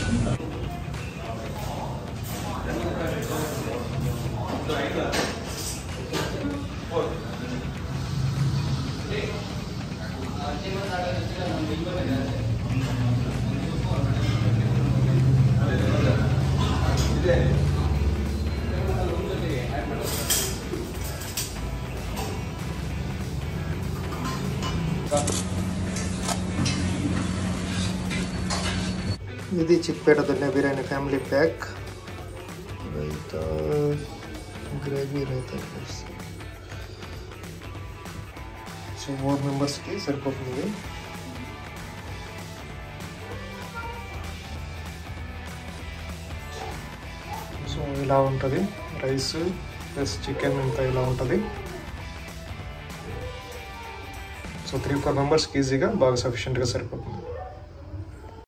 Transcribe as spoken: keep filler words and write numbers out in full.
ఇది Chickpet Donne biryani family pack. Raita gravy raita so మూడు మెంబర్స్కి సరిపోతుంది. సో ఇలా ఉంటుంది రైస్ ప్లస్ చికెన్ అంతా ఇలా ఉంటుంది. సో త్రీ ఫోర్ మెంబర్స్కి ఈజీగా బాగా సఫిషియెంట్గా సరిపోతుంది.